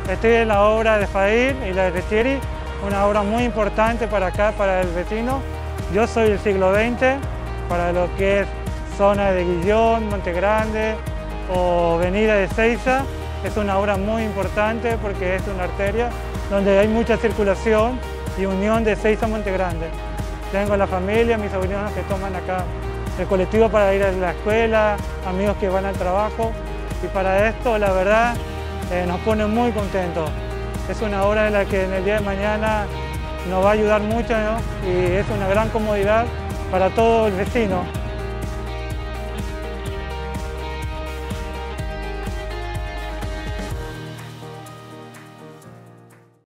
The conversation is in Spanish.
Estoy en la obra de Faín y la de Testieri, una obra muy importante para acá, para el vecino. Yo soy del siglo XX, para lo que es zona de Guillón, Monte Grande o Avenida de Ezeiza. Es una obra muy importante porque es una arteria donde hay mucha circulación y unión de Ezeiza a Monte Grande. Tengo la familia, mis sobrinos que toman acá el colectivo para ir a la escuela, amigos que van al trabajo, y para esto la verdad nos pone muy contentos. Es una obra en la que en el día de mañana nos va a ayudar mucho, ¿no? Y es una gran comodidad para todo el vecino.